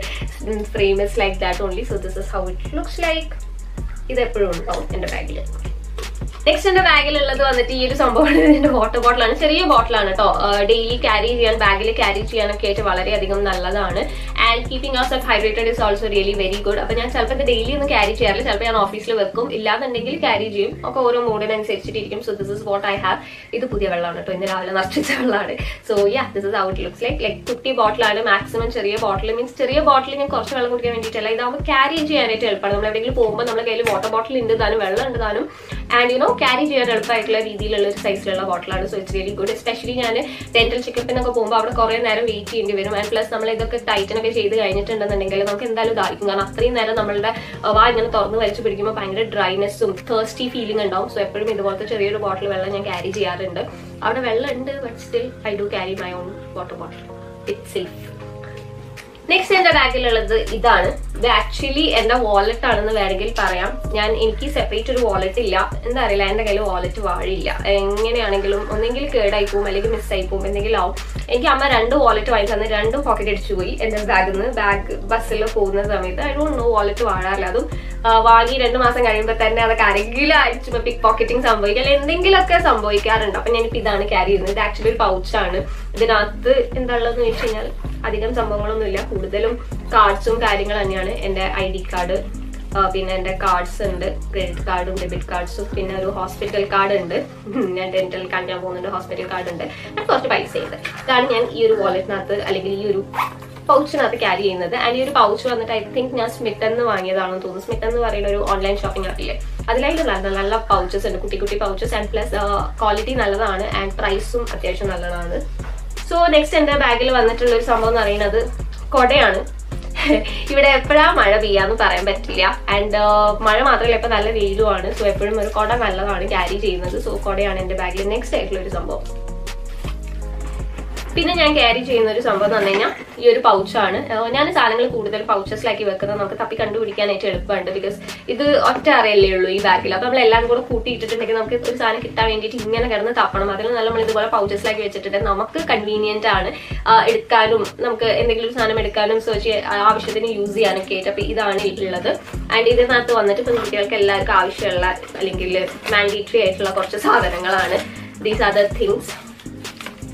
frame is like that only. So this is how it looks like. ഇത് എപ്പോഴും ഉണ്ടാവും എന്റെ ബാഗിൽ. നെക്സ്റ്റ് എന്റെ ബാഗിലുള്ളത് വന്നിട്ട് ഈ ഒരു സംഭവമാണ്. ഇതിന്റെ വാട്ടർ ബോട്ടിലാണ്. ചെറിയ ബോട്ടിലാണ് കേട്ടോ. ഡെയിലി ക്യാരി ചെയ്യാൻ, ബാഗിൽ ക്യാരി ചെയ്യാനൊക്കെ ആയിട്ട് വളരെയധികം നല്ലതാണ്. And keeping ourself hydrated is also really very good. അപ്പൊ ഞാൻ ചിലപ്പോൾ ഇത് ഡെയിലി ഒന്നും ക്യാരി ചെയ്യാറില്ല. ചിലപ്പോൾ ഞാൻ ഓഫീസിൽ വെക്കും, ഇല്ലാന്നുണ്ടെങ്കിൽ ക്യാരി ചെയ്യും. ഒക്കെ ഓരോ മൂഡിനനുസരിച്ചിട്ടിരിക്കും. So this is what I have. ഇത് പുതിയ വെള്ളമാണ് കേട്ടോ. ഇന്ന് രാവിലെ നിറച്ചിച്ച വെള്ളമാണ്. So yeah this is how it looks like. Like കുട്ടി ബോട്ടിലാണ്. മാക്സിമം ചെറിയ ബോട്ടിൽ മീൻസ് ചെറിയ ബോട്ടിൽ ഞാൻ കുറച്ച് വെള്ളം കുടിക്കാൻ വേണ്ടിയിട്ടല്ല. ഇതാകുമ്പോൾ ക്യാരി ചെയ്യാനായിട്ട് എളുപ്പമാണ്. നമ്മൾ എവിടെയെങ്കിലും പോകുമ്പോൾ നമ്മുടെ കയ്യിൽ വാട്ടർ ബോട്ടിൽ ഉണ്ട് താനും വെള്ളം ഉണ്ട് താനും. ആൻഡ് യു നോ ക്യാരി ചെയ്യാൻ എളുപ്പമായിട്ടുള്ള രീതിയിലുള്ള ഒരു സൈസിലുള്ള ബോട്ടിലാണ്. So it's really good. Especially ഞാൻ ഡെന്റൽ ചെക്കപ്പിനൊക്കെ പോകുമ്പോൾ അവിടെ കുറെ നേരം വെയിറ്റ് ചെയ്യേണ്ടി വരും. ആൻഡ് പ്ലസ് നമ്മൾ ഇതൊക്കെ ടൈറ്റനൊക്കെ ചെയ്ത് കഴിഞ്ഞിട്ടുണ്ടെന്നുണ്ടെങ്കിൽ നമുക്ക് എന്തായാലും ഇതായിരിക്കും. കാരണം അത്രയും നേരം നമ്മളുടെ വാ ഇങ്ങനെ തുറന്ന് വലിച്ചു പിടിക്കുമ്പോൾ ഭയങ്കര ഡ്രൈനെസ്സും തേഴ്സ്റ്റി ഫീലിംഗ് ഉണ്ടാവും. സോ എപ്പോഴും ഇതുപോലത്തെ ചെറിയൊരു ബോട്ടിൽ വെള്ളം ഞാൻ ക്യാരി ചെയ്യാറുണ്ട്. അവിടെ വെള്ളം ഉണ്ട്, but still I do carry my own water bottle. It's safe. Next എന്റെ ബാഗിലുള്ളത് ഇതാണ്. ഇത് ആക്ച്വലി എന്റെ വാലറ്റ് ആണെന്ന് വേണമെങ്കിൽ പറയാം. ഞാൻ എനിക്ക് സെപ്പറേറ്റ് ഒരു വാലറ്റ് ഇല്ല. എന്താ അറിയില്ല, എന്റെ കയ്യിൽ വാലറ്റ് വാഴില്ല. എങ്ങനെയാണെങ്കിലും ഒന്നെങ്കിൽ കേടായി പോകും അല്ലെങ്കിൽ മിസ്സായി പോകും, എന്തെങ്കിലും ആവും. എനിക്ക് അമ്മ രണ്ട് വാലറ്റ് വാങ്ങി തന്നെ രണ്ടും പോക്കറ്റ് അടിച്ചു പോയി എന്റെ ബാഗിൽ നിന്ന്. ബാഗ് ബസ്സിൽ പോകുന്ന സമയത്ത് ഐ ഡോണ്ട് നോ വാലറ്റ് വാഴാറില്ല. അതും വാങ്ങി രണ്ടു മാസം കഴിയുമ്പോൾ തന്നെ അതൊക്കെ ആരെങ്കിലും അടിച്ചു പിക് പോക്കറ്റിംഗ് സംഭവിക്കുക അല്ലെങ്കിൽ എന്തെങ്കിലുമൊക്കെ സംഭവിക്കാറുണ്ട്. അപ്പൊ ഞാനിപ്പോൾ ഇതാണ് ക്യാരി ചെയ്യുന്നത്. ഇത് ആക്ച്വലി ഒരു പൗച്ചാണ്. ഇതിനകത്ത് എന്താ ഉള്ളതെന്ന് വെച്ച് കഴിഞ്ഞാൽ അധികം സംഭവങ്ങളൊന്നുമില്ല. കൂടുതലും കാർഡ്സും കാര്യങ്ങൾ തന്നെയാണ്. എന്റെ ഐ ഡി കാർഡ്, പിന്നെ എന്റെ കാർഡ്സ് ഉണ്ട്, ക്രെഡിറ്റ് കാർഡും ഡെബിറ്റ് കാർഡ്സും, പിന്നെ ഒരു ഹോസ്പിറ്റൽ കാർഡ് ഉണ്ട്. ഞാൻ ഡെന്റൽ കാണിക്കാൻ പോകുന്നുണ്ട്, ഹോസ്പിറ്റൽ കാർഡ് ഉണ്ട്, അത് കുറച്ച് പൈസ ഉണ്ട്. ഇതാണ് ഞാൻ ഈ ഒരു വാലറ്റിനകത്ത് അല്ലെങ്കിൽ ഈ ഒരു പൗച്ചിനകത്ത് ക്യാരി ചെയ്യുന്നത്. ആൻഡ് ഈ ഒരു പൗച്ച് വന്നിട്ട് ഐ തിങ്ക് ഞാൻ സ്മിത്ത് എന്ന് വാങ്ങിയതാണെന്ന് തോന്നുന്നു. സ്മിത്ത് എന്ന് പറയുന്ന ഒരു ഓൺലൈൻ ഷോപ്പിംഗ് ആപ്പില്ലേ, അതിലായിട്ട് നല്ല നല്ല പൗച്ചസ് ഉണ്ട്, കുട്ടി കുട്ടി പൗച്ചസ്. ആൻഡ് പ്ലസ് ക്വാളിറ്റി നല്ലതാണ് ആൻഡ് പ്രൈസും അത്യാവശ്യം നല്ലതാണ്. സോ നെക്സ്റ്റ് എന്റെ ബാഗിൽ വന്നിട്ടുള്ള ഒരു സംഭവം എന്ന് പറയുന്നത് കൊടയാണ്. ഇവിടെ എപ്പോഴാ മഴ പെയ്യാന്ന് പറയാൻ പറ്റില്ല. ആൻഡ് മഴ മാത്രമല്ല ഇപ്പൊ നല്ല വെയിലുമാണ്. സോ എപ്പോഴും ഒരു കൊട നല്ലതാണ് ക്യാരി ചെയ്യുന്നത്. സോ കൊടയാണ് എന്റെ ബാഗിൽ നെക്സ്റ്റ് ആയിട്ടുള്ള ഒരു സംഭവം. പിന്നെ ഞാൻ ക്യാരി ചെയ്യുന്ന ഒരു സംഭവം എന്ന് പറഞ്ഞു കഴിഞ്ഞാൽ ഈ ഒരു പൗച്ചാണ്. ഞാൻ സാധനങ്ങൾ കൂടുതൽ പൗച്ചസിലാക്കി വെക്കുന്നത് നമുക്ക് തപ്പി കണ്ടുപിടിക്കാനായിട്ട് എളുപ്പമുണ്ട്. ബിക്കോസ് ഇത് ഒറ്റ അറിയല്ലേ ഉള്ളൂ ഈ ബാഗിൽ. അപ്പൊ നമ്മൾ എല്ലാം കൂടെ കൂട്ടിയിട്ടിട്ടുണ്ടെങ്കിൽ നമുക്ക് ഒരു സാധനം കിട്ടാൻ വേണ്ടിയിട്ട് ഇങ്ങനെ കിടന്ന് തപ്പണം. അതിൽ നല്ല നമ്മൾ ഇതുപോലെ പൗച്ചസിലാക്കി വെച്ചിട്ടുണ്ട് നമുക്ക് കൺവീനിയന്റ് ആണ് എടുക്കാനും, നമുക്ക് എന്തെങ്കിലും സാധനം എടുക്കാനും സെർച്ച് ആവശ്യത്തിന് യൂസ് ചെയ്യാനൊക്കെ ആയിട്ട്. അപ്പൊ ഇതാണ് ഉള്ളത്. ആൻഡ് ഇതിനകത്ത് വന്നിട്ട് ഇപ്പൊ കുട്ടികൾക്ക് എല്ലാവർക്കും ആവശ്യമുള്ള അല്ലെങ്കിൽ മാൻഡേറ്ററി ആയിട്ടുള്ള കുറച്ച് സാധനങ്ങളാണ്. These are the things.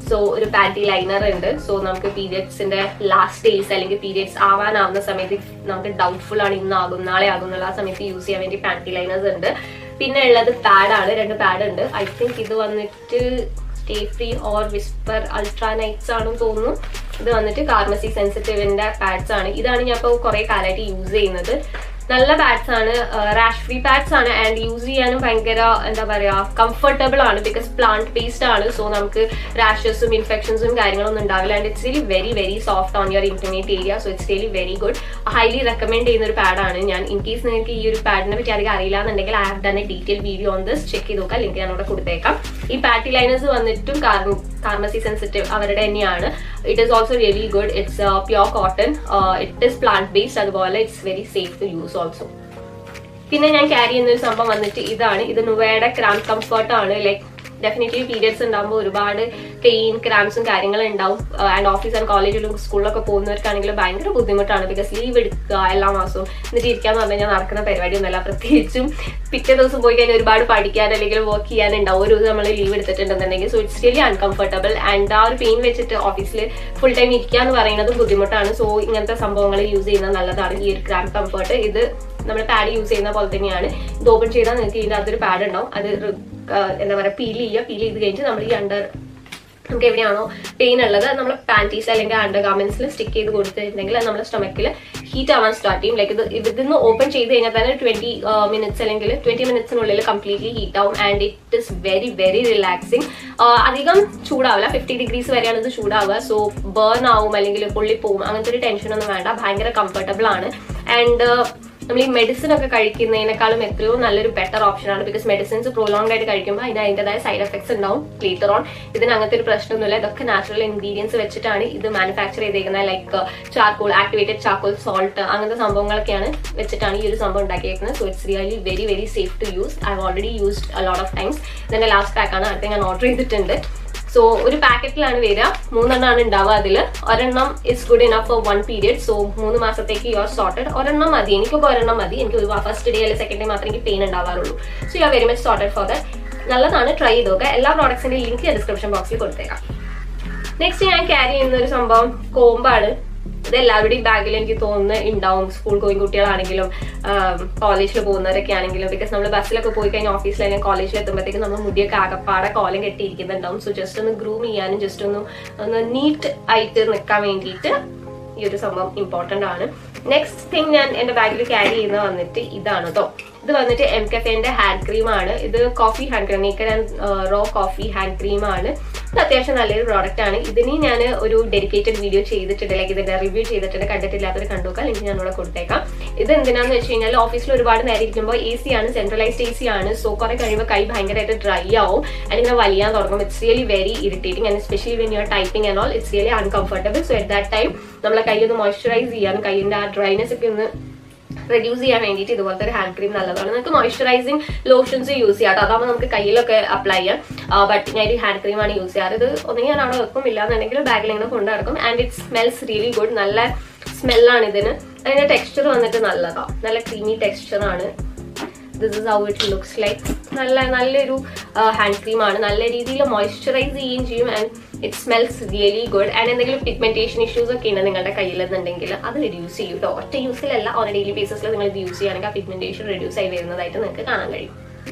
So ഒരു പാറ്റി ലൈനർ ഉണ്ട്. സോ നമുക്ക് പീരിയഡ്സിന്റെ ലാസ്റ്റ് ഡേയ്സ് അല്ലെങ്കിൽ പീരിയഡ്സ് ആവാനാവുന്ന സമയത്ത് നമുക്ക് ഡൗട്ട്ഫുൾ ആണ് ഇന്നാകും നാളെ ആകും എന്നുള്ള ആ സമയത്ത് യൂസ് ചെയ്യാൻ വേണ്ടി പാറ്റി ലൈനേഴ്സ് ഉണ്ട്. പിന്നെ ഉള്ളത് പാഡാണ്, രണ്ട് പാഡ് ഉണ്ട്. ഐ തിങ്ക് ഇത് വന്നിട്ട് Stayfree or Whisper ultra nights ആണെന്ന് തോന്നുന്നു. ഇത് വന്നിട്ട് ഫാർമസി സെൻസിറ്റീവിന്റെ പാഡ്സ് ആണ്. ഇതാണ് ഞാൻ ഇപ്പോൾ കുറെ കാലമായിട്ട് യൂസ് ചെയ്യുന്നത്. നല്ല പാഡ്സ് ആണ്, റാഷ് ഫ്രീ പാഡ്സ് ആണ് ആൻഡ് യൂസ് ചെയ്യാനും ഭയങ്കര എന്താ പറയാ കംഫർട്ടബിൾ ആണ് ബിക്കോസ് പ്ലാന്റ് ബേസ്ഡ് ആണ്. സോ നമുക്ക് റാഷസും ഇൻഫെക്ഷൻസും കാര്യങ്ങളൊന്നും ഉണ്ടാവില്ല and it's really very very soft on your intimate area. So it's really very good. Highly recommend ചെയ്യുന്ന ഒരു പാഡാണ് ഞാൻ. ഇൻ കേസ് നിങ്ങൾക്ക് ഈ ഒരു പാഡിനെ പറ്റി അധികം അറിയില്ല എന്നുണ്ടെങ്കിൽ I have done a detail video on this. Check ചെയ്ത് നോക്കാം, ലിങ്ക് ഞാൻ അവിടെ കൊടുത്തേക്കാം. ഈ പാറ്റി ലൈനേഴ്സ് വന്നിട്ടും ഫാർമസി സെൻസിറ്റീവ് അവരുടെ തന്നെയാണ്. It is also really good. It's pure cotton, it is plant based, അതുപോലെ it's very safe to use also. പിന്നെ ഞാൻ ക്യാരി ചെയ്യുന്ന ഒരു സംഭവം വന്നിട്ട് ഇതാണ്. ഇത് നുവയുടെ ക്രാം കംഫർട്ട് ആണ്. ലൈക്ക് ഡെഫിനറ്റ്ലി പീരിയഡ്സ് ഉണ്ടാകുമ്പോൾ ഒരുപാട് പെയിൻ ക്രാംസും കാര്യങ്ങളും ഉണ്ടാവും. ആൻഡ് ഓഫീസ് ആൻഡ് കോളേജിലും സ്കൂളിലൊക്കെ പോകുന്നവർക്കാണെങ്കിൽ ഭയങ്കര ബുദ്ധിമുട്ടാണ് ബിക്കോസ് ലീവ് എടുക്കുക എല്ലാ മാസവും എന്നിട്ട് ഇരിക്കാന്ന് പറഞ്ഞു കഴിഞ്ഞാൽ നടക്കുന്ന പരിപാടിയൊന്നുമല്ല. പ്രത്യേകിച്ചും പിറ്റേ ദിവസം പോയി കഴിഞ്ഞാൽ ഒരുപാട് പഠിക്കാൻ അല്ലെങ്കിൽ വർക്ക് ചെയ്യാനുണ്ടാവും. ഒരു ദിവസം നമ്മൾ ലീവ് എടുത്തിട്ടുണ്ടെന്നുണ്ടെങ്കിൽ so it's really uncomfortable and ആ ഒരു പെയിൻ വെച്ചിട്ട് ഓഫീസിൽ ഫുൾ ടൈം ഇരിക്കുക എന്ന് പറയുന്നതും ബുദ്ധിമുട്ടാണ്. സോ ഇങ്ങനത്തെ സംഭവങ്ങൾ യൂസ് ചെയ്യുന്നത് നല്ലതാണ്. ഈ ഒരു ക്രാം കംഫർട്ട് ഇത് നമ്മൾ പാഡ് യൂസ് ചെയ്യുന്ന പോലെ തന്നെയാണ്. ഇത് ഓപ്പൺ ചെയ്താൽ നിങ്ങൾക്ക് ഇതിൻ്റെ അകത്തൊരു പാഡ് ഉണ്ടാവും. അത് എന്താ പറയുക പീൽ ചെയ്യുക. പീൽ ചെയ്ത് കഴിഞ്ഞിട്ട് നമ്മൾ ഈ അണ്ടർ നമുക്ക് എവിടെയാണോ പെയിൻ ഉള്ളത് നമ്മൾ പാൻറ്റീസ് അല്ലെങ്കിൽ അണ്ടർ ഗാർമെന്റ്സിൽ സ്റ്റിക്ക് ചെയ്ത് കൊടുത്തിട്ടുണ്ടെങ്കിൽ അത് നമ്മുടെ സ്റ്റൊമക്കിൽ ഹീറ്റ് ആവാൻ സ്റ്റാർട്ട് ചെയ്യും. ലൈക്ക് ഇത് ഇതിന്ന് ഓപ്പൺ ചെയ്ത് കഴിഞ്ഞാൽ തന്നെ ട്വന്റി മിനിറ്റ്സ് അല്ലെങ്കിൽ ട്വന്റി മിനിറ്റ്സിനുള്ളിൽ കംപ്ലീറ്റ്ലി ഹീറ്റ് ആവും and it is very very relaxing. അധികം ചൂടാവില്ല, ഫിഫ്റ്റി ഡിഗ്രീസ് വരെയാണ് ഇത് ചൂടാവുക. സോ ബേൺ ആവും അല്ലെങ്കിൽ പൊള്ളിപ്പോവും അങ്ങനത്തെ ഒരു ടെൻഷനൊന്നും വേണ്ട. ഭയങ്കര കംഫർട്ടബിൾ ആണ്. ആൻഡ് നമ്മൾ ഈ മെഡിസിൻ ഒക്കെ കഴിക്കുന്നതിനേക്കാളും എത്രയോ നല്ലൊരു ബെറ്റർ ഓപ്ഷൻ ആണ് ബിക്കോസ് മെഡിസിൻസ് പ്രൊലോങ്ഡ് ആയിട്ട് കഴിക്കുമ്പോൾ അതിന് അതിൻ്റെതായ സൈഡ് എഫക്ട്സ് ഉണ്ടാവും ലേറ്റർ ഓൺ. ഇതിന് അങ്ങനത്തെ ഒരു പ്രശ്നമൊന്നുമില്ല. ഇതൊക്കെ നാച്ചുറൽ ഇൻഗ്രീഡിയൻസ് വെച്ചിട്ടാണ് ഇത് മാനുഫാക്ചർ ചെയ്തേക്കുന്നത്. Like charcoal, activated charcoal, salt അങ്ങനത്തെ സംഭവങ്ങളൊക്കെയാണ് വെച്ചിട്ടാണ് ഈ ഒരു സംഭവം ഉണ്ടാക്കിയേക്കുന്നത്. So it's really very very safe to use. I have already used a lot of times. ഇതിന്റെ ലാസ്റ്റ് പാക്കാണ്, അടുത്ത ഞാൻ ഓർഡർ ചെയ്തിട്ടുണ്ട്. സോ ഒരു പാക്കറ്റിലാണ് വരിക, മൂന്നെണ്ണമാണ് ഉണ്ടാവുക. അതിൽ ഒരെണ്ണം is good enough for one period. So മൂന്ന് മാസത്തേക്ക് യു ആർ സോർട്ടഡ്. ഒരെണ്ണം മതി, എനിക്കൊക്കെ ഒരെണ്ണം മതി. എനിക്ക് ഒരു ഫസ്റ്റ് ഡേ അല്ലെങ്കിൽ സെക്കൻഡ് ഡേ മാത്രമേ എനിക്ക് പെയിൻ ഉണ്ടാവാറുള്ളൂ. So you are very much sorted for that. നല്ലതാണ്, ട്രൈ ചെയ്ത് നോക്കുക. എല്ലാ പ്രോഡക്ട്സിന്റെ ലിങ്ക് ഞാൻ ഡിസ്ക്രിപ്ഷൻ ബോക്സിൽ കൊടുത്തേക്കാം. നെക്സ്റ്റ് ഞാൻ ക്യാരി ചെയ്യുന്ന ഒരു സംഭവം കോമ്പാണ്. ഇത് എല്ലാവരുടെയും ബാഗിൽ എനിക്ക് തോന്നുന്നു ഉണ്ടാവും. സ്കൂൾ ഗോയിങ് കുട്ടികളാണെങ്കിലും കോളേജിൽ പോകുന്നവരൊക്കെ ആണെങ്കിലും ബിക്കോസ് നമ്മൾ ബസ്സിലൊക്കെ പോയി കഴിഞ്ഞാൽ ഓഫീസിൽ അല്ലെങ്കിൽ കോളേജിൽ എത്തുമ്പോഴത്തേക്കും നമ്മൾ മുടിയൊക്കെ ആകപ്പാടെ കോലം കെട്ടിയിരിക്കുന്നുണ്ടാവും. സോ ജസ്റ്റ് ഒന്ന് ഗ്രൂം ചെയ്യാനും ജസ്റ്റ് ഒന്ന് ഒന്ന് നീറ്റ് ആയിട്ട് നിൽക്കാൻ വേണ്ടിയിട്ട് ഈ ഒരു സംഭവം ഇമ്പോർട്ടന്റ് ആണ്. നെക്സ്റ്റ് തിങ് ഞാൻ എന്റെ ബാഗിൽ ക്യാരി ചെയ്യുന്നത് വന്നിട്ട് ഇതാണ് കേട്ടോ. ഇത് വന്നിട്ട് എം കഫേന്റെ ഹാൻഡ് ക്രീം ആണ്. ഇത് coffee hand cream, naked and raw coffee hand cream ആണ്. ഇത് അത്യാവശ്യം നല്ലൊരു പ്രോഡക്റ്റ് ആണ്. ഇതിന് ഞാൻ ഒരു ഡെഡിക്കേറ്റഡ് വീഡിയോ ചെയ്തിട്ടുണ്ട്, ലൈക്ക് ഇതിന്റെ റിവ്യൂ ചെയ്തിട്ടുണ്ട്. കണ്ടിട്ടില്ലാത്തവർ കണ്ടുനോക്കാം, ലിങ്ക് ഞാൻ ഇവിടെ കൊടുത്തേക്കാം. ഇത് എന്തിനാന്ന് വെച്ച് കഴിഞ്ഞാൽ ഓഫീസിൽ ഒരുപാട് നേരം ഇരിക്കുമ്പോൾ എ സി ആണ്, സെൻട്രലൈസ്ഡ് എ സി ആണ്. സോ കുറെ കഴിയുമ്പോൾ കൈ ഭയങ്കരമായിട്ട് ഡ്രൈ ആവും അല്ലെങ്കിൽ വലിയാൻ തുടങ്ങും. It's really very irritating and especially when you are typing and all it's really uncomfortable. So at that time നമ്മളെ കൈ ഒന്ന് മോയ്സ്ചറൈസ് ചെയ്യാൻ, കൈയിന്റെ ആ ഡ്രൈനെസ് ഒക്കെ ഒന്ന് റെഡ്യൂസ് ചെയ്യാൻ വേണ്ടിയിട്ട് ഇതുപോലത്തെ ഒരു ഹാൻഡ് ക്രീം നല്ലതാണ്. നിങ്ങൾക്ക് മോയ്സ്ചറൈസിങ് ലോഷൻസ് യൂസ് ചെയ്യാം. അതാകുമ്പോൾ നമുക്ക് കയ്യിലൊക്കെ അപ്ലൈ ചെയ്യാം. ബട്ട് ഞാൻ ഈ ഹാൻഡ് ക്രീമാണ് യൂസ് ചെയ്യാറ്. ഇത് ഒന്നെങ്കിൽ ഞാൻ അവിടെ വെക്കും, ഇല്ലാന്നുണ്ടെങ്കിൽ ബാഗിൽ ഇങ്ങനെ കൊണ്ടു നടക്കും. And it smells really good. നല്ല സ്മെല്ലാണ് ഇതിന്. അതിന്റെ ടെക്സ്ചർ വന്നിട്ട് നല്ലതാണ്, നല്ല ക്രീമി ടെക്സ്ചർ ആണ്. This is how it looks like. നല്ല നല്ലൊരു ഹാൻഡ് ക്രീം ആണ്. നല്ല രീതിയിൽ മോയ്സ്ചറൈസ് ചെയ്യുകയും ചെയ്യും and it smells really good. And എന്തെങ്കിലും പിഗ്മെന്റേഷൻ ഇഷ്യൂസ് ഒക്കെ ഉണ്ട് നിങ്ങളുടെ കയ്യിലെന്നുണ്ടെങ്കിൽ അത് റിഡ്യൂസ് ചെയ്യും കേട്ടോ. ഒറ്റ യൂസിലല്ല, ഓൺ ഡെയിലി ബേസിസിൽ നിങ്ങൾ ഇത് യൂസ് ചെയ്യുകയാണെങ്കിൽ ആ പിഗ്മെന്റേഷൻ റിഡ്യൂസ് ആയി വരുന്നതായിട്ട് നിങ്ങൾക്ക് കാണാൻ കഴിയും.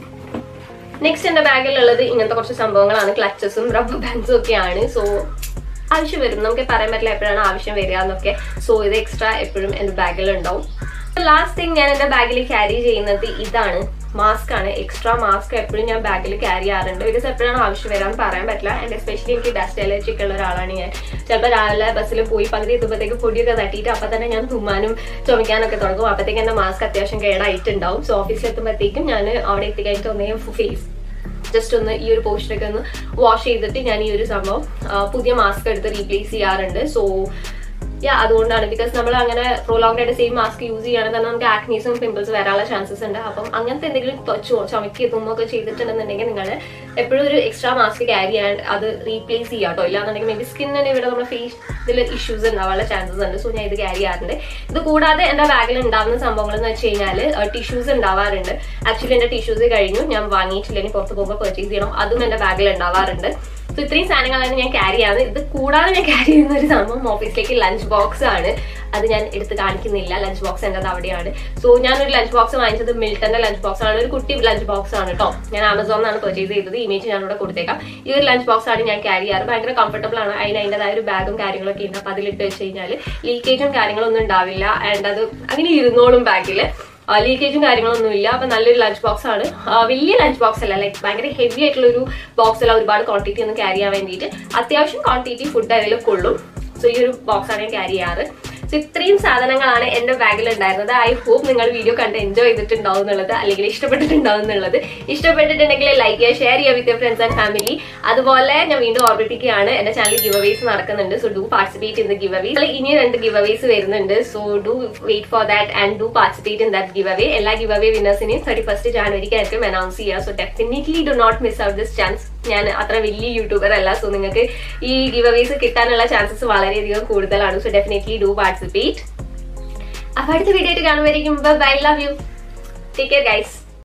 നെക്സ്റ്റ് എന്റെ ബാഗിലുള്ളത് ഇങ്ങനത്തെ കുറച്ച് സംഭവങ്ങളാണ്. ക്ലച്ചസും റബ്ബർ ബാൻഡ്സും ഒക്കെയാണ്. സോ ആവശ്യം വരും, നമുക്ക് പറയാൻ പറ്റില്ല എപ്പോഴാണ് ആവശ്യം വരിക എന്നൊക്കെ. സോ ഇത് എക്സ്ട്രാ എപ്പോഴും എന്റെ ബാഗിൽ ഉണ്ടാവും. ലാസ്റ്റ് തിങ് ഞാൻ എന്റെ ബാഗിൽ ക്യാരി ചെയ്യുന്നത് ഇതാണ്, മാസ്ക് ആണ്. എക്സ്ട്രാ മാസ്ക് എപ്പോഴും ഞാൻ ബാഗിൽ ക്യാരി ചെയ്യാറുണ്ട് ബിക്കോസ് എപ്പോഴാണ് ആവശ്യം വരാൻ പറയാൻ പറ്റില്ല. ആൻഡ് എസ്പെഷ്യലി എനിക്ക് ഡസ്റ്റ് അലർജി ഒക്കെ ഉള്ള ഒരാളാണ് ഞാൻ. ചിലപ്പോൾ രാവിലെ ബസ്സിൽ പോയി പകുതി എത്തുമ്പോഴത്തേക്ക് പൊടിയൊക്കെ തട്ടിയിട്ട് അപ്പം തന്നെ ഞാൻ തുമ്മാനും ചുമക്കാനൊക്കെ തുടങ്ങും. അപ്പോഴത്തേക്ക് എന്റെ മാസ്ക് അത്യാവശ്യം കേടായിട്ടുണ്ടാവും. സോ ഓഫീസിൽ എത്തുമ്പോഴത്തേക്കും ഞാൻ അവിടെ എത്തിക്കഴിഞ്ഞിട്ട് ഒന്നേ ഫേസ് ജസ്റ്റ് ഒന്ന് ഈ ഒരു പോർഷനൊക്കെ ഒന്ന് വാഷ് ചെയ്തിട്ട് ഞാൻ ഈ ഒരു സംഭവം പുതിയ മാസ്ക് എടുത്ത് റീപ്ലേസ് ചെയ്യാറുണ്ട്. സോ യാ അതുകൊണ്ടാണ് ബിക്കോസ് നമ്മൾ അങ്ങനെ പ്രൊലോങ്ഡ് ആയിട്ട് സെയിം മാസ്ക് യൂസ് ചെയ്യുകയാണെങ്കിൽ തന്നെ നമുക്ക് ആക്നീസും പിമ്പിൾസ് വരാനുള്ള ചാൻസസ് ഉണ്ട്. അപ്പം അങ്ങനത്തെ എന്തെങ്കിലും ചുമക്കി തുമ്മൊക്കെ ചെയ്തിട്ടുണ്ടെന്നുണ്ടെങ്കിൽ നിങ്ങൾ എപ്പോഴും ഒരു എക്സ്ട്രാ മാസ്ക് ക്യാരി ചെയ്യാൻ അത് റീപ്ലേസ് ചെയ്യാം കേട്ടോ. ഇല്ലാന്നുണ്ടെങ്കിൽ മേ ബി സ്കിന്നിന് ഇവിടെ നമ്മുടെ ഫേസ് ഇതിൽ ഇഷ്യൂസ് ഉണ്ടാവാനുള്ള ചാൻസസ് ഉണ്ട്. സോ ഞാൻ ഇത് ക്യാരി ചെയ്യാറുണ്ട്. ഇത് കൂടാതെ എന്റെ ബാഗിൽ ഉണ്ടാവുന്ന സംഭവങ്ങൾ എന്ന് വെച്ച് കഴിഞ്ഞാൽ ടിഷ്യൂസ് ഉണ്ടാവാറുണ്ട്. ആക്ച്വലി എന്റെ ടിഷ്യൂസ് കഴിഞ്ഞു, ഞാൻ വാങ്ങിയിട്ടില്ല, ഇനി പുറത്ത് പോകുമ്പോൾ പർച്ചേസ് ചെയ്യണം. അതും എന്റെ ബാഗിൽ ഉണ്ടാവാറുണ്ട്. സോ ഇത്രയും സാധനങ്ങളാണ് ഞാൻ ക്യാരി ചെയ്യാറ്. ഇത് കൂടാതെ ഞാൻ ക്യാരി ചെയ്യുന്ന ഒരു സംഭവം ഓഫീസിലേക്ക് ലഞ്ച് ബോക്സ് ആണ്. അത് ഞാൻ എടുത്ത് കാണിക്കുന്നില്ല, ലഞ്ച് ബോക്സ് എൻ്റെ അവിടെയാണ്. സോ ഞാനൊരു ലഞ്ച് ബോക്സ് വാങ്ങിച്ചത് മിൽട്ടന്റെ ലഞ്ച് ബോക്സ് ആണ്. ഒരു കുട്ടി ലഞ്ച് ബോക്സ് ആണ് കേട്ടോ. ഞാൻ ആമസോണിലാണ് പർച്ചേസ് ചെയ്തത്. ഇമേജ് ഞാൻ ഇവിടെ കൊടുത്തേക്കാം. ഈ ഒരു ലഞ്ച് ബോക്സ് ആണ് ഞാൻ ക്യാരി ചെയ്യാറ്. ഭയങ്കര കംഫർട്ടബിൾ ആണ്. അതിന് അതിൻ്റെതായ ഒരു ബാഗും കാര്യങ്ങളൊക്കെ ഉണ്ട്. അപ്പൊ അതിലിട്ട് വെച്ച് കഴിഞ്ഞാൽ ലീക്കേജും കാര്യങ്ങളൊന്നും ഉണ്ടാവില്ല. ആൻഡ് അത് അങ്ങനെ ഇരുന്നോളും ബാഗില്. ലീക്കേജും കാര്യങ്ങളൊന്നും ഇല്ല. അപ്പൊ നല്ലൊരു ലഞ്ച് ബോക്സ് ആണ്. വലിയ ലഞ്ച് ബോക്സ് അല്ല, ലൈക്ക് ഭയങ്കര ഹെവി ആയിട്ടുള്ള ഒരു ബോക്സ് അല്ല. ഒരുപാട് ക്വാണ്ടിറ്റി ഒന്നും ക്യാരി ചെയ്യാൻ വേണ്ടിയിട്ട് അത്യാവശ്യം ക്വാണ്ടിറ്റി ഫുഡ് അതിൽ കൊള്ളും. സോ ഈ ഒരു ബോക്സ് ആണ് ഞാൻ ക്യാരി ചെയ്യാറ്. സോ ഇത്രയും സാധനങ്ങളാണ് എന്റെ ബാഗിൽ ഉണ്ടായിരുന്നത്. ഐ ഹോപ്പ് നിങ്ങൾ വീഡിയോ കണ്ട് എൻജോയ് ചെയ്തിട്ടുണ്ടാവും എന്നുള്ളത്, അല്ലെങ്കിൽ ഇഷ്ടപ്പെട്ടിട്ടുണ്ടാവും എന്നുള്ളത്. ഇഷ്ടപ്പെട്ടിട്ടുണ്ടെങ്കിൽ ലൈക്ക് ചെയ്യുക, ഷെയർ ചെയ്യുക with your friends and family. അതുപോലെ ഞാൻ വീണ്ടും ഓർമ്മിപ്പിക്കുകയാണ്, എന്റെ ചാനലിൽ ഗിവ് അവേസ് നടക്കുന്നുണ്ട്. So do participate in the giveaways. ഇനി രണ്ട് ഗിവ് അവേസ് വരുന്നുണ്ട്. So do wait for that and do participate in that giveaway. എല്ലാ ഗിവ് അവേ വിന്നേഴ്സിനെയും തേർട്ടി ഫസ്റ്റ് ജാനുവരിക്കായിരിക്കും അനൗൺസ് ചെയ്യുക. So definitely do not miss out this chance. ഞാൻ അത്ര വലിയ യൂട്യൂബർ അല്ല. സോ നിങ്ങൾക്ക് ഈ ഗിവ് അവേസ് കിട്ടാനുള്ള ചാൻസസ് വളരെയധികം കൂടുതലാണ്. So definitely do participate. അപ്പൊ അടുത്ത വീഡിയോ ആയിട്ട് കാണുമായിരിക്കും. Bye, love you, take care guys.